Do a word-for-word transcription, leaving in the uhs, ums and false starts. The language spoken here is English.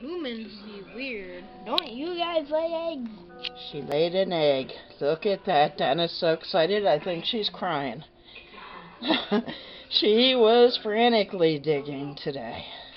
Humans be weird. Don't you guys lay eggs? She laid an egg. Look at that. Dana's so excited, I think she's crying. She was frantically digging today.